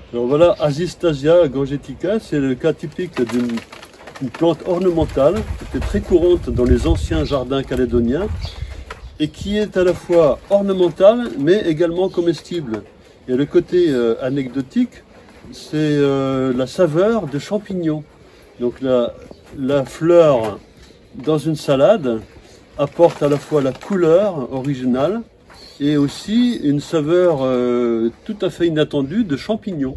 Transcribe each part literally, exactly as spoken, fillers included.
Alors voilà, Azistasia gorgetica, c'est le cas typique d'une plante ornementale qui était très courante dans les anciens jardins calédoniens et qui est à la fois ornementale mais également comestible. Et le côté euh, anecdotique, c'est euh, la saveur de champignons. Donc la, la fleur dans une salade apporte à la fois la couleur originale et aussi une saveur euh, tout à fait inattendue de champignons.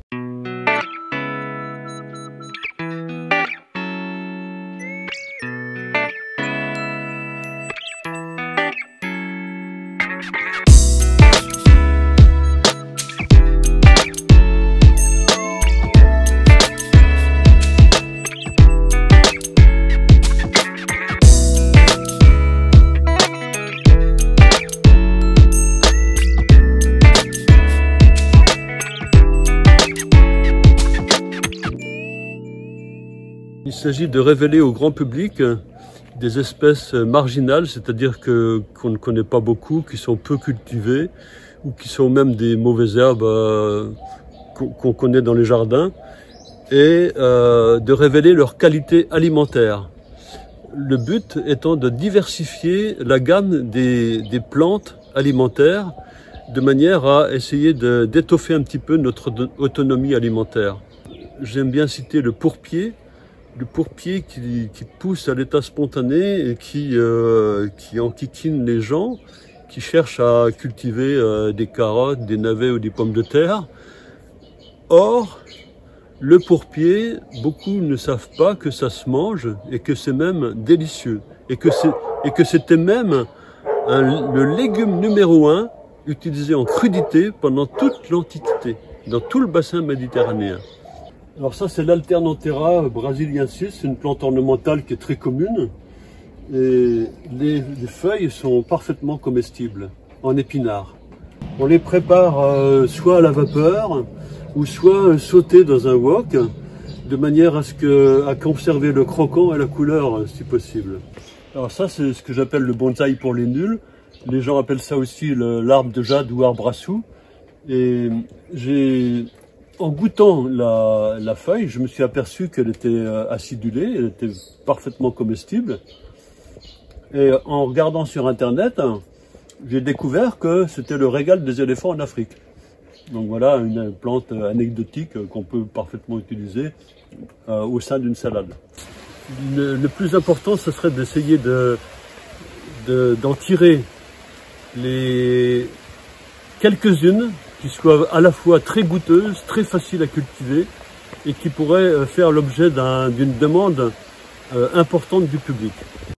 Il s'agit de révéler au grand public des espèces marginales, c'est-à-dire que qu'on ne connaît pas beaucoup, qui sont peu cultivées, ou qui sont même des mauvaises herbes euh, qu'on connaît dans les jardins, et euh, de révéler leur qualité alimentaire. Le but étant de diversifier la gamme des, des plantes alimentaires, de manière à essayer d'étoffer un petit peu notre autonomie alimentaire. J'aime bien citer le pourpier, le pourpier qui, qui pousse à l'état spontané et qui, euh, qui enquiquine les gens qui cherchent à cultiver euh, des carottes, des navets ou des pommes de terre. Or, le pourpier, beaucoup ne savent pas que ça se mange et que c'est même délicieux. Et que c'était même un, le légume numéro un utilisé en crudité pendant toute l'Antiquité, dans tout le bassin méditerranéen. Alors ça, c'est l'Alternanthera brasiliensis, une plante ornementale qui est très commune. Et les, les feuilles sont parfaitement comestibles, en épinards. On les prépare euh, soit à la vapeur, ou soit sautées dans un wok, de manière à, ce que, à conserver le croquant et la couleur, si possible. Alors ça, c'est ce que j'appelle le bonsaï pour les nuls. Les gens appellent ça aussi l'arbre de jade ou arbre à sous. Et j'ai... En goûtant la, la feuille, je me suis aperçu qu'elle était acidulée, elle était parfaitement comestible. Et en regardant sur Internet, j'ai découvert que c'était le régal des éléphants en Afrique. Donc voilà une plante anecdotique qu'on peut parfaitement utiliser euh, au sein d'une salade. Le, le plus important, ce serait d'essayer de, de, d'en tirer les quelques-unes qui soient à la fois très goûteuses, très faciles à cultiver et qui pourraient faire l'objet d'une demande importante du public.